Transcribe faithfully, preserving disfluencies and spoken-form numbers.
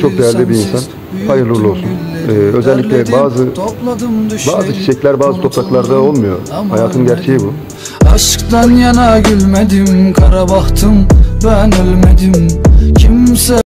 Çok değerli bir insan. Hayırlı uğurlu olsun. Ee, özellikle bazı bazı çiçekler bazı topraklarda olmuyor. Hayatın gerçeği bu. Aşktan yana gülmedim, kara bahtım, ben ölmedim. Kimse